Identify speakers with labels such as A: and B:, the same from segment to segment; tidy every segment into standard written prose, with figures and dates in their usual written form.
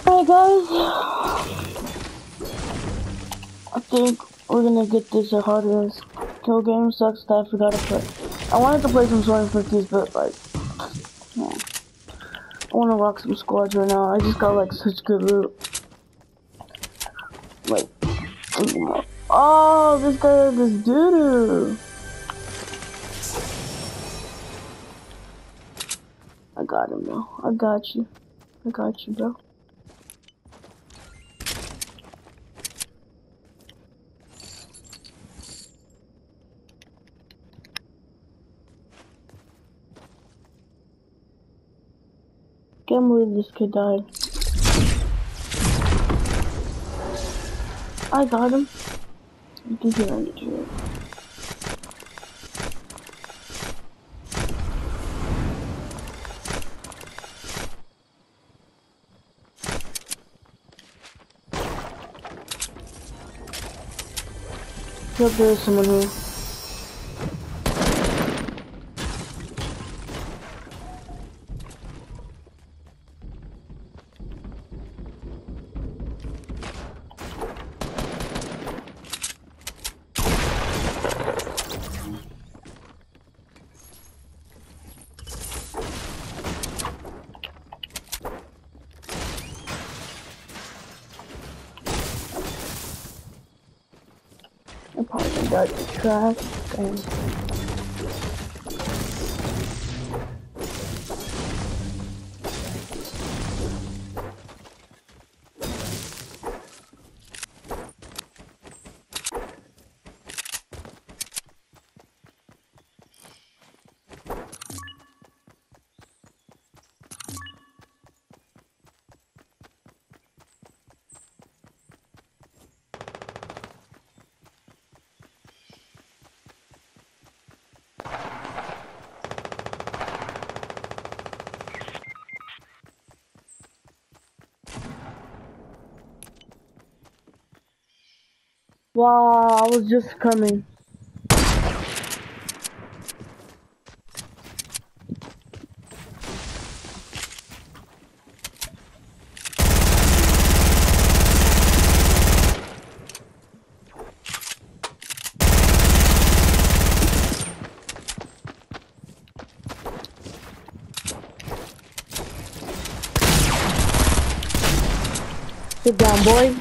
A: Alright guys, I think we're gonna get this a harder kill game. Sucks that I forgot to play. I wanted to play some Sworn 50s, but like, yeah. I wanna rock some squads right now. I just got like such good loot. Like, oh, this guy has this doo-doo. I got him though. I got you. I got you, bro. Can't believe this kid died. I got him. I think you're ready to it. Yep, there is someone here. I probably got the trash and wow, I was just coming. Sit down, boy.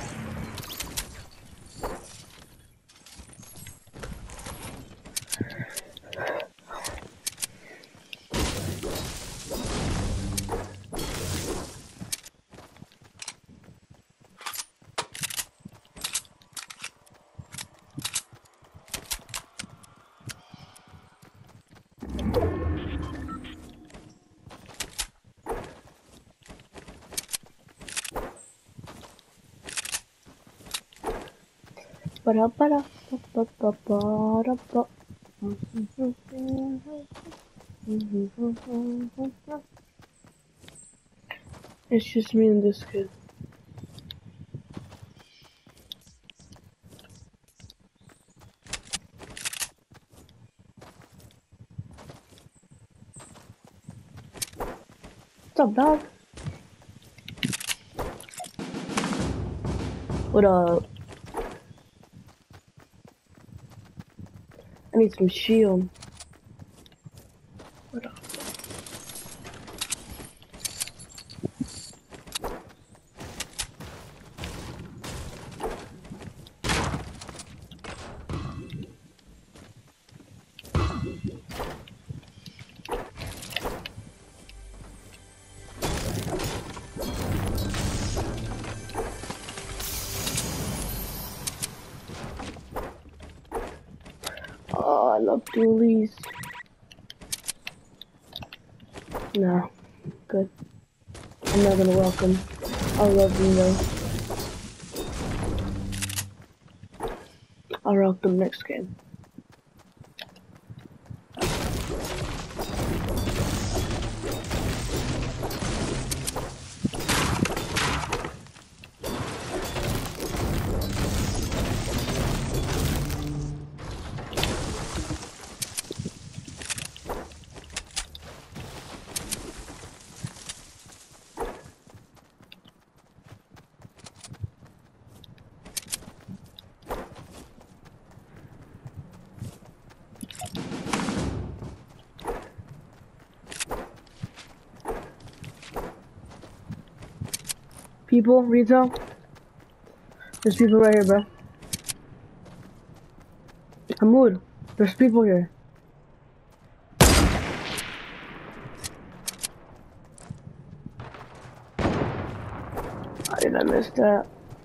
A: It's just me and this kid. What's up, dog? What up? I need some shield. What up? Oh, I love dualies. Nah, good. I'm not gonna welcome. I love them though. I'll rock them next game. People, retail. There's people right here, bro. Hamoud, there's people here. How did I miss that?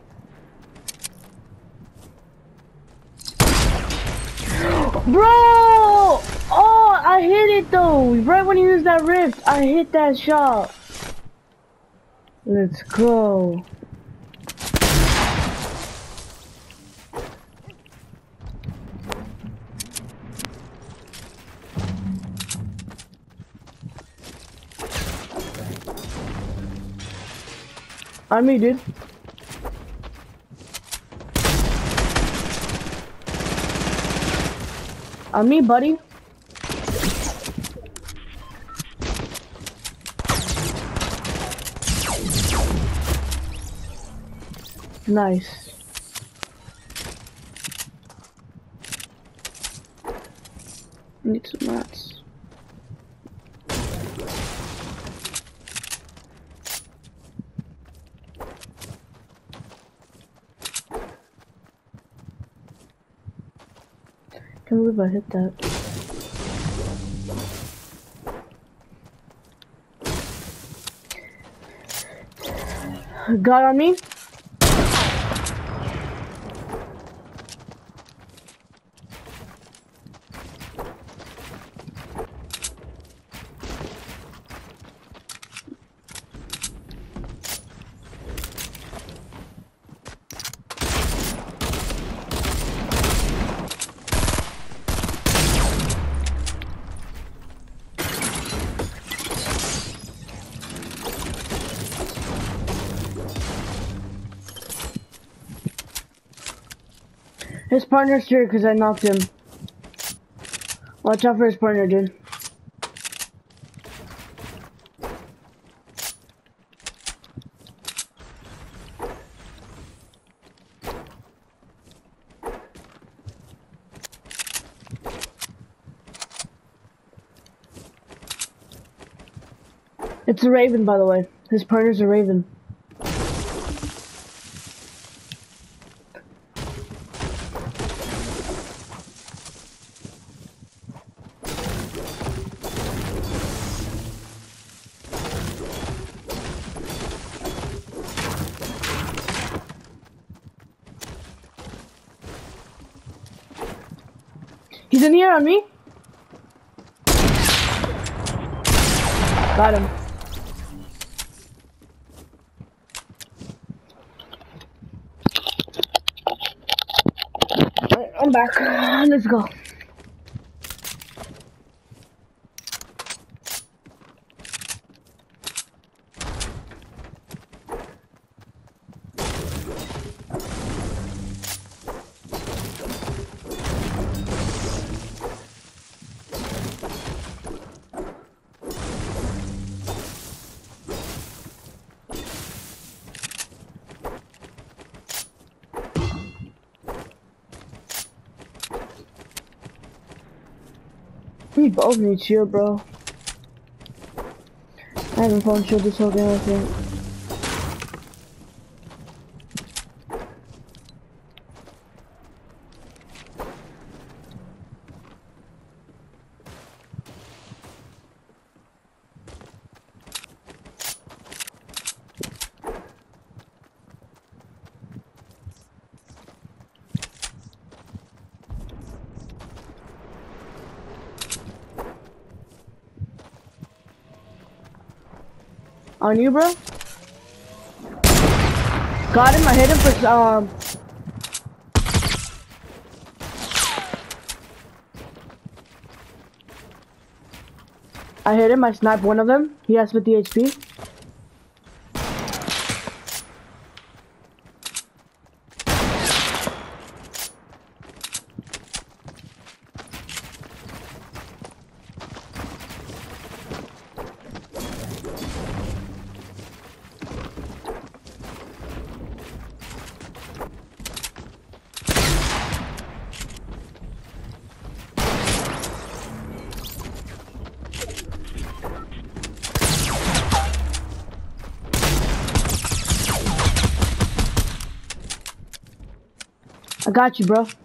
A: Bro! Oh, I hit it though. Right when you used that rift, I hit that shot. Let's go. On me, dude. On me, buddy. Nice. Need some mats. Can't believe I hit that. Got on me? His partner's here because I knocked him. Watch out for his partner, dude. It's a Raven, by the way. His partner's a Raven. He's in here on me. Got him. Alright, I'm back. Let's go. We both need shield, bro. I haven't found shield this whole game, I think. On you, bro. Got him. I hit him for I hit him. I sniped one of them. He has 50 HP. I got you, bro.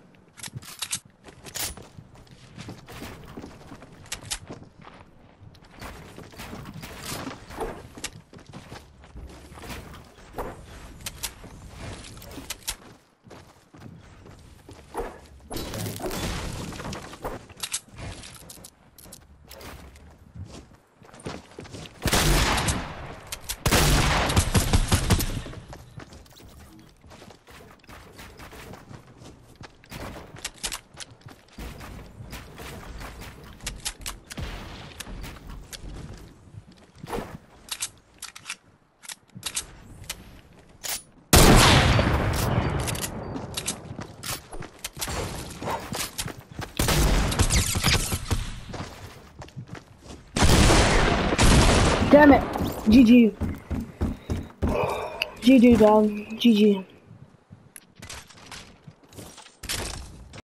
A: Damn it. GG. GG, dog. GG.